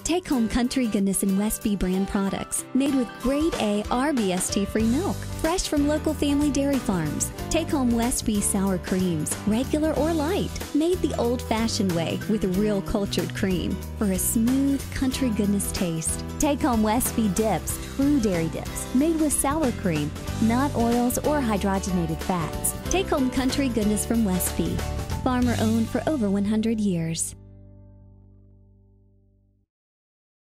Take home country goodness in Westby brand products, made with grade A RBST-free milk, fresh from local family dairy farms. Take home Westby sour creams, regular or light, made the old-fashioned way with real cultured cream for a smooth country goodness taste. Take home Westby dips, true dairy dips, made with sour cream, not oils or hydrogenated fats. Take home country goodness from Westby, farmer owned for over 100 years.